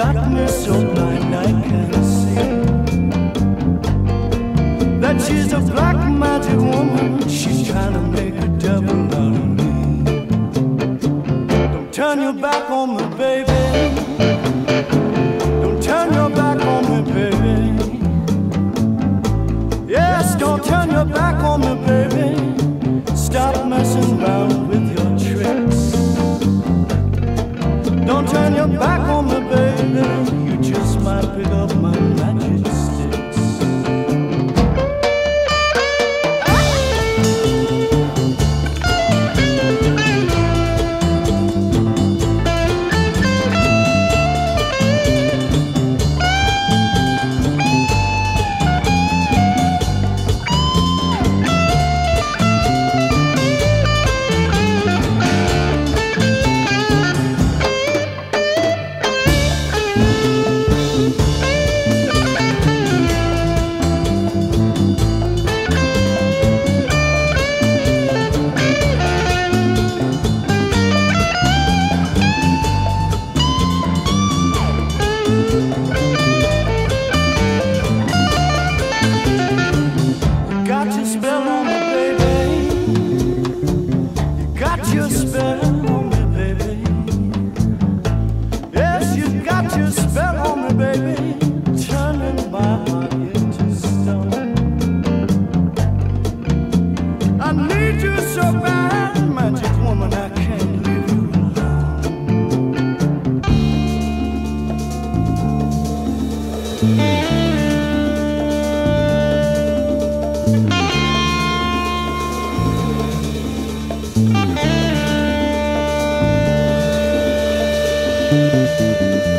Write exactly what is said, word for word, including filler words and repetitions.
got me so blind I can't see that she's a black magic woman. She's trying to make a devil out of me. Don't turn your back on me, baby. Don't turn your back on me, baby. Yes, don't turn your back on me, baby. Stop messing around with your tricks. Don't turn your back on me, baby. You just might pick up my magic sticks. Thank you.